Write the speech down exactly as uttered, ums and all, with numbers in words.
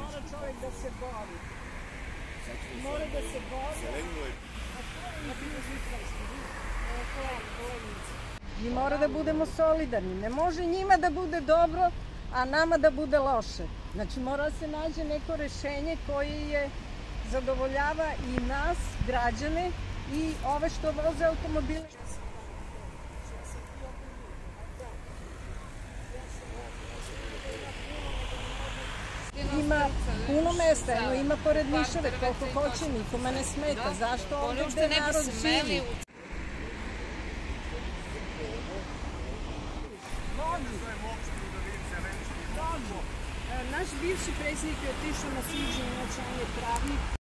mora čovjek da se bori. Mora da se bori. Mi mora da budemo solidarni. Ne može njima da bude dobro, a nama da bude loše. Znači mora se nađe neko rešenje koje je zadovoljava i nas, građane, i ove što voze automobile. Ima puno mesta, eno ima pored Nišave, koliko hoće, nikome ne smeta. Zašto ovdje gde narod živi? Naš bivši predsjednik je otišao na suđenje, znači on je pravnik.